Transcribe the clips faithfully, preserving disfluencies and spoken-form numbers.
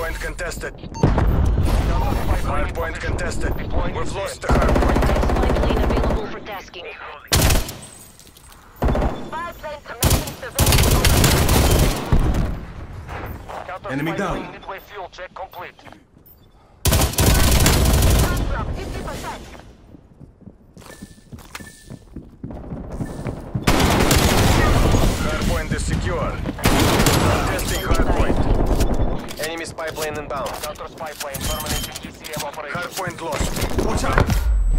Hardpoint contested. Hardpoint contested. We've lost the hardpoint. Spy plane available for tasking. Spy plane commencing surveillance. Enemy down. Midway fuel check complete. fifty percent. Hardpoint is secure. Testing hardpoint. Enemy spy plane inbound. Counter spy plane terminating E C M operation. Hardpoint lost. Watch out!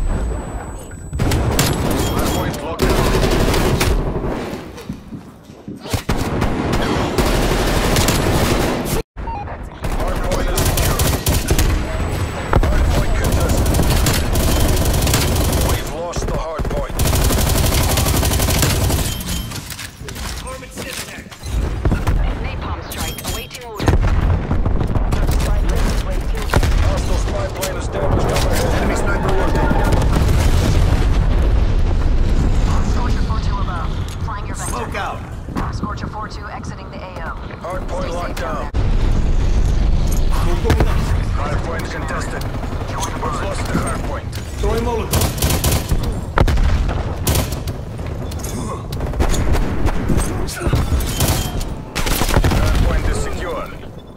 Hardpoint locked down. Hardpoint is secure. Hardpoint contested. We've lost the hardpoint. Napalm strike awaiting order. Hostile spy plane established overhead. Enemy sniper working. Scorcher four two above. Flying your vector. Smoke out. Scorcher four two exiting the A O. Hardpoint locked down. Smoke going up. Hardpoint contested. We've lost the hardpoint. Throwing Molotov. Hardpoint is secure.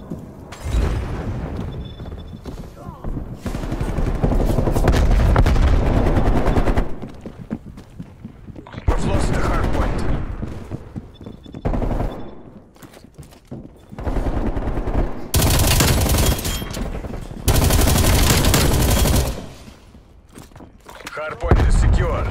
We've lost the hardpoint. Hardpoint is secure.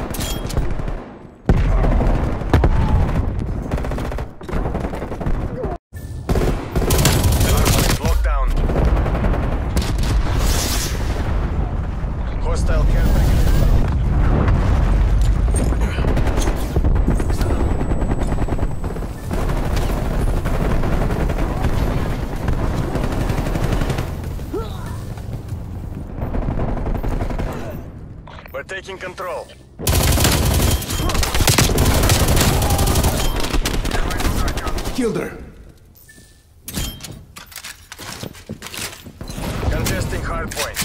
Hardpoint locked down. Hostile carrier. We're taking control. Killed her. Contesting hardpoint.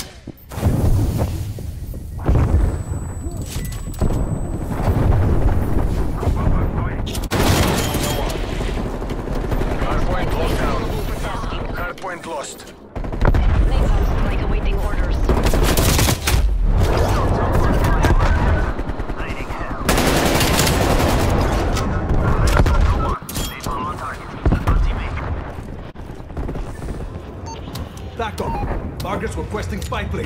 Hardpoint locked down. Hardpoint lost. Napalm strike awaiting orders. Back up. Targets requesting spy plane.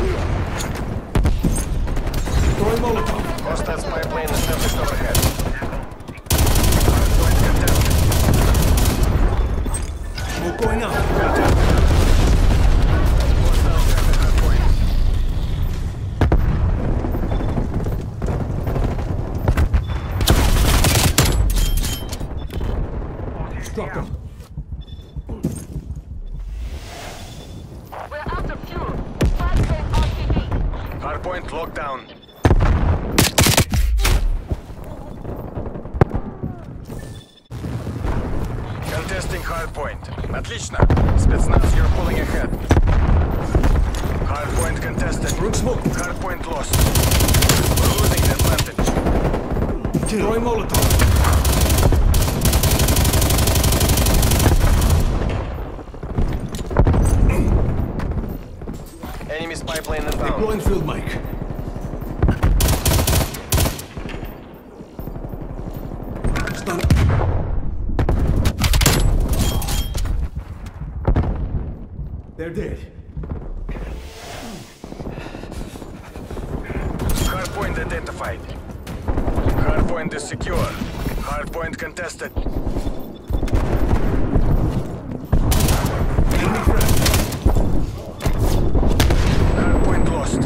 Throwing Molotov. Hostile spy plane established overhead. Hardpoint contested. Smoke going up. Struck him. We're out of fuel. Spy plane R T B. Hardpoint locked down. Contesting hardpoint. Отлично. Спецназ, you're pulling ahead. Hardpoint contested. Rook smoke. Hardpoint lost. We're losing the advantage. Throwing Molotov. Enemy spy plane inbound. Deploying field mic. Stun. They're dead. Hardpoint identified. Hardpoint is secure. Hardpoint contested. Enemy friend. Hardpoint lost.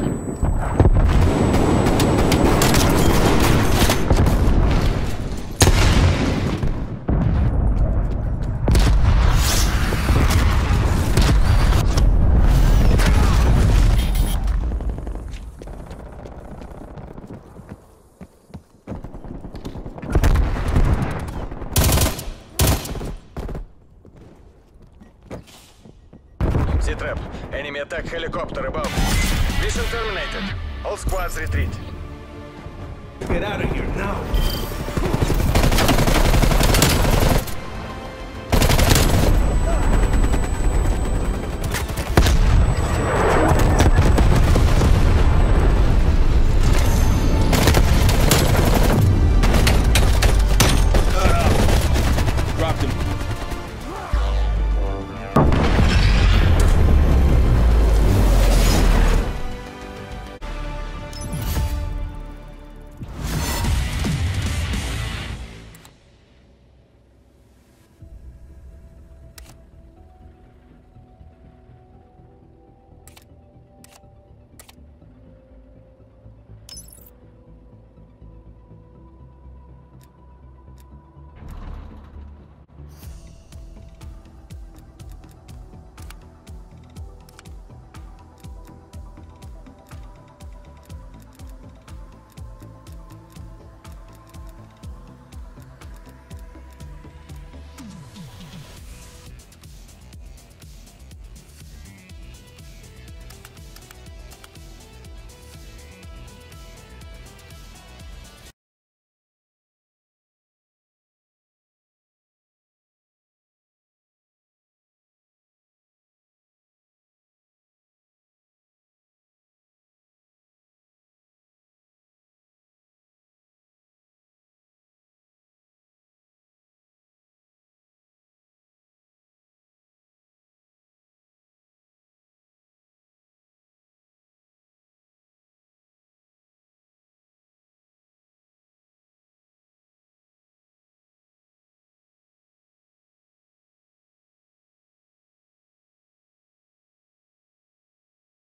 Enemy attack helicopter above. Mission terminated. All squads retreat. Get out of here now.